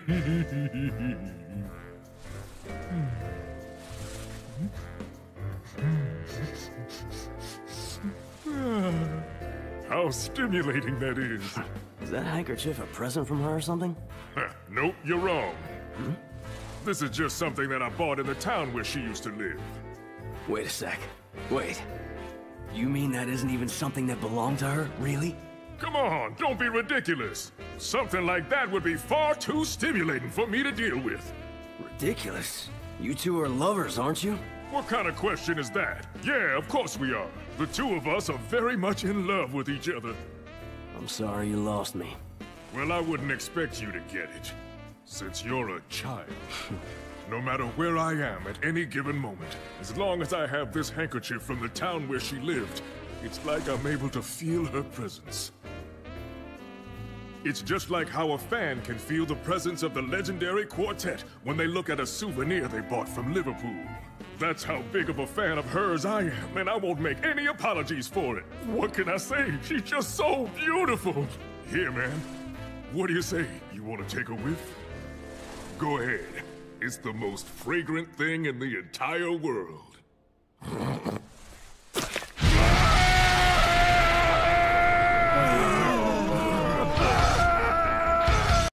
How stimulating that is. Is that handkerchief a present from her or something? Nope, you're wrong. This is just something that I bought in the town where she used to live. Wait a sec. Wait. You mean that isn't even something that belonged to her? Really? Come on, don't be ridiculous. Something like that would be far too stimulating for me to deal with. Ridiculous? You two are lovers, aren't you? What kind of question is that? Yeah, of course we are. The two of us are very much in love with each other. I'm sorry you lost me. Well, I wouldn't expect you to get it, since you're a child. No matter where I am at any given moment, as long as I have this handkerchief from the town where she lived, it's like I'm able to feel her presence. It's just like how a fan can feel the presence of the legendary quartet when they look at a souvenir they bought from Liverpool. That's how big of a fan of hers I am, and I won't make any apologies for it. What can I say? She's just so beautiful. Here, man. What do you say? You want to take a whiff? Go ahead. It's the most fragrant thing in the entire world.